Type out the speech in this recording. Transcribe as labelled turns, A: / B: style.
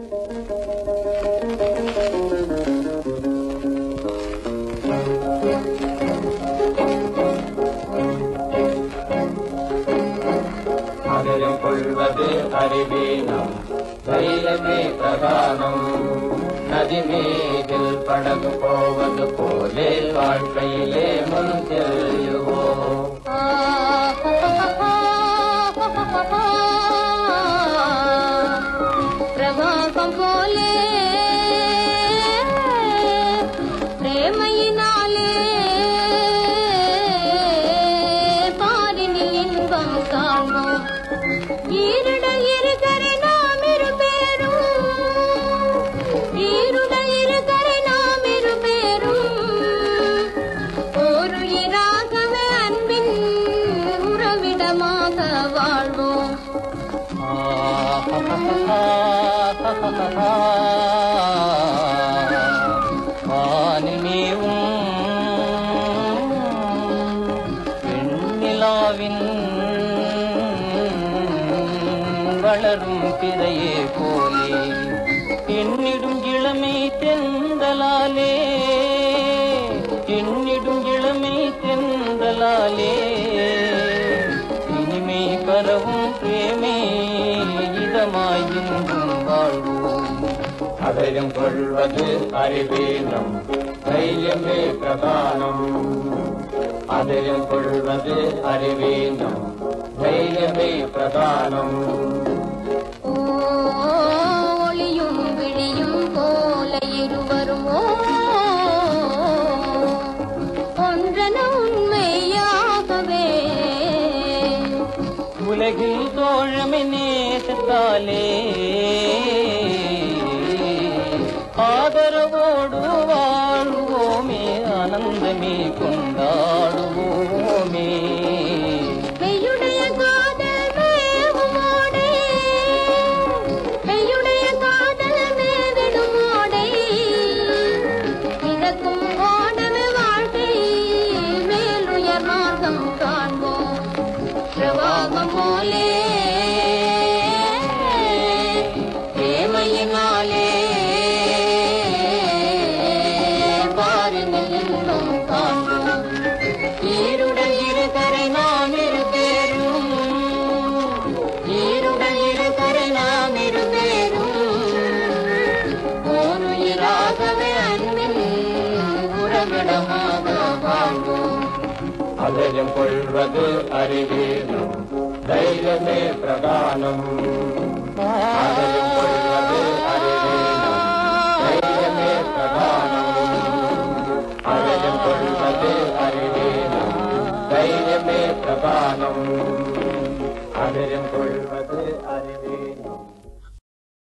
A: அதிலும் கொள்வது அறிவீனம் தைலமே பிரதானம். நதி மீதில் படகு போவது போலே வாழ்க்கையிலே முன் செல்லுவோம்.
B: பிரவாகம் போலே பிரேமையினாலே பாரினில் இன்பம் காண்போம். ஈருட இருக்கரை நாம் இருபேரும், ஈருட இருக்கரை நாம் இருபேரும் ஓருயிராகவே அன்பின் உறவிடமாக வாழ்வோம்.
C: வானிமேவும் வெண்ணிலாவின் வளரும் பிறையே போலே எண்ணிடும் இளமை தெந்தலாலே, எண்ணிடும் இளமை தெந்தலாலே இனிமை பரவும் பிரேமே இதமாயும் வாழ்வோம்.
A: அதிலும் கொள்வது அறிவீனம் தைரியமே பிரதானம். அதிலும் கொள்வது அறிவீனம் தைரியமே பிரதானம்.
B: ஒளியும் விழியும் போல இருவரும் ஒன்றன உண்மையாகவே
C: உலகில் தோழமை நேசத்தாலே ஆதரவோடு வாழ்வோமே, ஆனந்தமே கொண்டாடுவோமே.
B: மெய்யுடைய காதல் மேவுமோடே, மெய்யுடைய காதல் மேவிடுமோடே மிதக்கும் ஓடமே வாழ்க்கை மேலுயர் மார்க்கம் காண்போம். பிரவாகம் போலே பிரேமையினாலே பாரினில் இன்பம் காண்போம். ஈருடன் இருக்கரை நாம் இருபேரும், ஈருடன் இருக்கரை நாம் இருபேரும் ஓருயிராகவே அன்பின் உறவிடமாக வாழ்வோம்.
A: அதிலும் கொள்வது அறிவீனம் தைரியமே பிரதானம். அதிலும் கொள்வது அறிவீனம் தைரியமே பிரதானம். அதிலும் கொள்வது அறிவீனம் தைரியமே பிரதானம். அதிலும் கொள்வது அறி